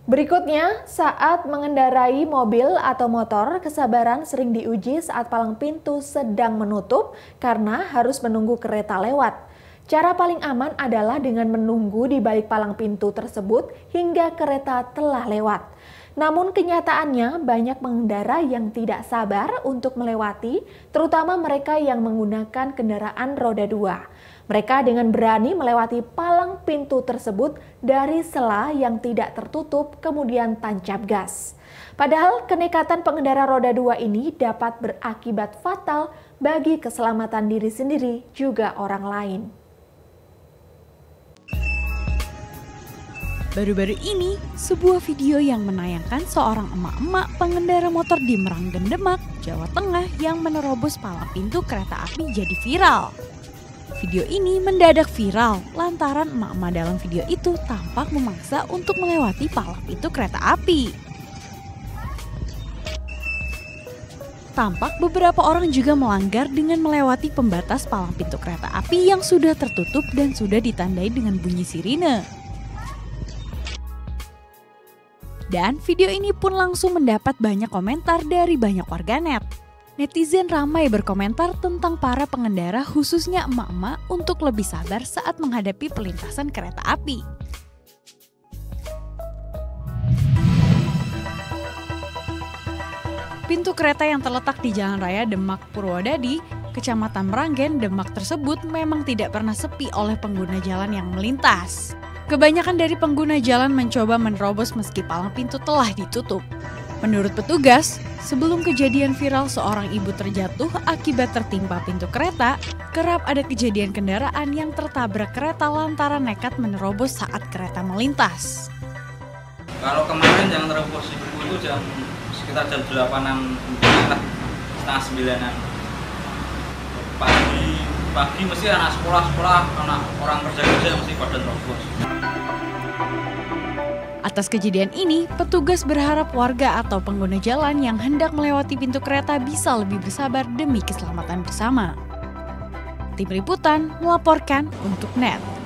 Berikutnya, saat mengendarai mobil atau motor, kesabaran sering diuji saat palang pintu sedang menutup karena harus menunggu kereta lewat. Cara paling aman adalah dengan menunggu di balik palang pintu tersebut hingga kereta telah lewat. Namun kenyataannya banyak pengendara yang tidak sabar untuk melewati, terutama mereka yang menggunakan kendaraan roda 2. Mereka dengan berani melewati palang pintu tersebut dari sela yang tidak tertutup kemudian tancap gas. Padahal kenekatan pengendara roda 2 ini dapat berakibat fatal bagi keselamatan diri sendiri juga orang lain. Baru-baru ini, sebuah video yang menayangkan seorang emak-emak pengendara motor di Meranggen, Demak, Jawa Tengah yang menerobos palang pintu kereta api jadi viral. Video ini mendadak viral lantaran emak-emak dalam video itu tampak memaksa untuk melewati palang pintu kereta api. Tampak beberapa orang juga melanggar dengan melewati pembatas palang pintu kereta api yang sudah tertutup dan sudah ditandai dengan bunyi sirine. Dan video ini pun langsung mendapat banyak komentar dari banyak warganet. Netizen ramai berkomentar tentang para pengendara khususnya emak-emak untuk lebih sabar saat menghadapi perlintasan kereta api. Pintu kereta yang terletak di Jalan Raya Demak Purwodadi, Kecamatan Meranggen, Demak tersebut memang tidak pernah sepi oleh pengguna jalan yang melintas. Kebanyakan dari pengguna jalan mencoba menerobos meski palang pintu telah ditutup. Menurut petugas, sebelum kejadian viral seorang ibu terjatuh akibat tertimpa pintu kereta, kerap ada kejadian kendaraan yang tertabrak kereta lantaran nekat menerobos saat kereta melintas. Kalau kemarin yang terobos itu sekitar jam 8-an, setengah 9-an. Pagi mesti anak sekolah, anak orang kerja mesti pada terobos. Atas kejadian ini, petugas berharap warga atau pengguna jalan yang hendak melewati pintu kereta bisa lebih bersabar demi keselamatan bersama. Tim Liputan melaporkan untuk NET.